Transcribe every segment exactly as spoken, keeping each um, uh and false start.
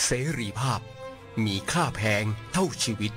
เสรีภาพมีค่าแพงเท่าชีวิต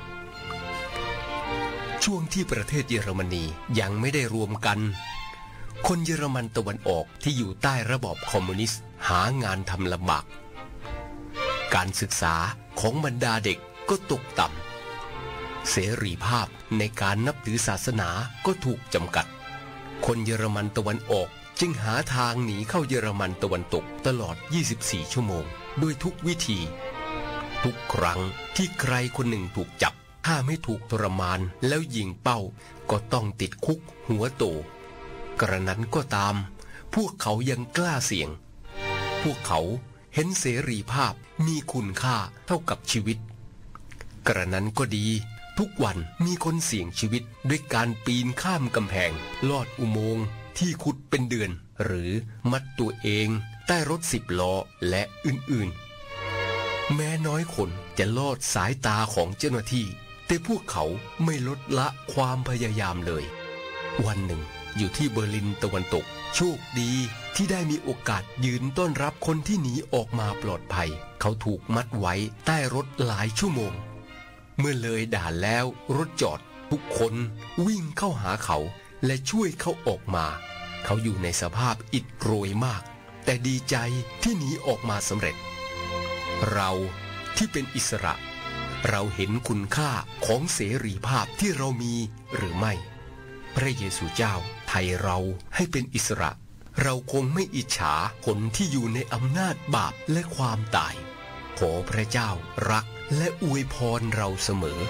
ช่วงที่ประเทศเยอรมนียังไม่ได้รวมกันคนเยอรมันตะวันออกที่อยู่ใต้ระบอบคอมมิวนิสต์หางานทำลำบากการศึกษาของบรรดาเด็กก็ตกต่ำเสรีภาพในการนับถือศาสนาก็ถูกจำกัดคนเยอรมันตะวันออกจึงหาทางหนีเข้าเยอรมันตะวันตกตลอดยี่สิบสี่ชั่วโมงด้วยทุกวิธีทุกครั้งที่ใครคนหนึ่งถูกจับถ้าไม่ถูกทรมานแล้วยิงเป้าก็ต้องติดคุกหัวโตกระนั้นก็ตามพวกเขายังกล้าเสี่ยงพวกเขาเห็นเสรีภาพมีคุณค่าเท่ากับชีวิตกระนั้นก็ดีทุกวันมีคนเสี่ยงชีวิตด้วยการปีนข้ามกำแพงลอดอุโมงค์ที่ขุดเป็นเดือนหรือมัดตัวเองใต้รถสิบล้อและอื่นๆแม้น้อยคนจะลอดสายตาของเจ้าหน้าที่แต่พวกเขาไม่ลดละความพยายามเลยวันหนึ่งอยู่ที่เบอร์ลินตะวันตกโชคดีที่ได้มีโอกาสยืนต้อนรับคนที่หนีออกมาปลอดภัยเขาถูกมัดไว้ใต้รถหลายชั่วโมงเมื่อเลยด่านแล้วรถจอดทุกคนวิ่งเข้าหาเขาและช่วยเขาออกมาเขาอยู่ในสภาพอิดโรยมากแต่ดีใจที่หนีออกมาสำเร็จเราที่เป็นอิสระเราเห็นคุณค่าของเสรีภาพที่เรามีหรือไม่พระเยซูเจ้าไถ่เราให้เป็นอิสระเราคงไม่อิจฉาคนที่อยู่ในอำนาจบาปและความตายขอพระเจ้ารักและอวยพรเราเสมอ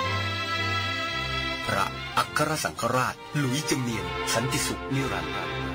พระอัครสังฆราชหลุยส์จำเนียนสันติสุขนิรันดร์